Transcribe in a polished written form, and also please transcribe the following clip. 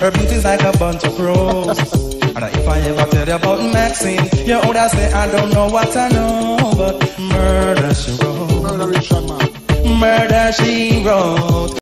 Her beauty's like a bunch of roses. And if I ever tell you about Maxine, you would say I don't know what I know, but murder she wrote. Murder she wrote.